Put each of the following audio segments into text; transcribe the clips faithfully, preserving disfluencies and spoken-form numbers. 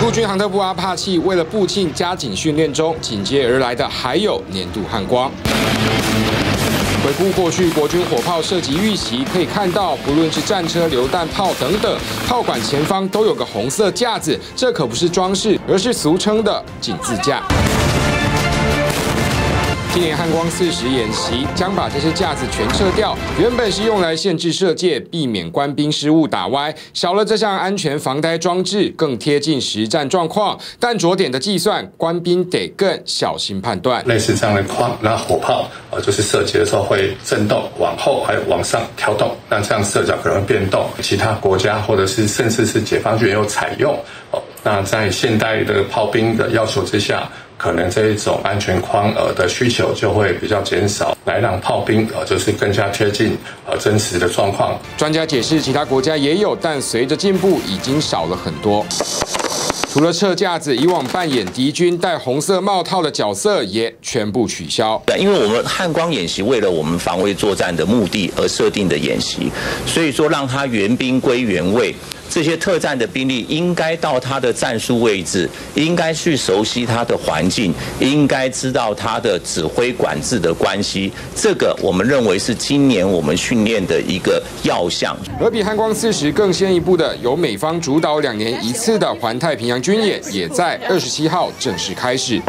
陆军航特部阿帕契为了步庆加紧训练中，紧接而来的还有年度汉光。 回顾过去国军火炮射击预习，可以看到，不论是战车、榴弹炮等等，炮管前方都有个红色架子，这可不是装饰，而是俗称的井字架。 今年汉光四十演习将把这些架子全撤掉，原本是用来限制射界，避免官兵失误打歪。少了这项安全防呆装置，更贴近实战状况。但着点的计算，官兵得更小心判断。 类似这样的框，那火炮呃就是射击的时候会震动，往后还有往上跳动，那这样射角可能会变动。其他国家或者是甚至是解放军也有采用哦。那在现代的炮兵的要求之下。 可能这一种安全框呃的需求就会比较减少，来让炮兵呃就是更加贴近呃真实的状况。 专家解释，其他国家也有，但随着进步已经少了很多。除了撤架子，以往扮演敌军戴红色帽套的角色也全部取消。 因为我们汉光演习为了我们防卫作战的目的而设定的演习，所以说让它原兵归原位。 这些特战的兵力应该到他的战术位置，应该去熟悉他的环境，应该知道他的指挥管制的关系。这个我们认为是今年我们训练的一个要项。 而比汉光四十更先一步的，由美方主导两年一次的环太平洋军演，也在二十七号正式开始。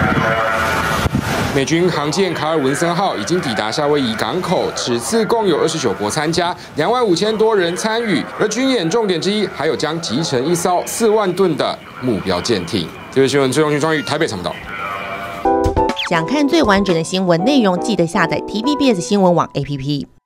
美军航舰卡尔文森号已经抵达夏威夷港口，此次共有二十九国参加，两万五千多人参与。而军演重点之一，还有将集成一艘四万吨的目标舰艇。这位新闻，崔永军、庄宇台北采访到。 想看最完整的新闻内容，记得下载 T V B S 新闻网 A P P。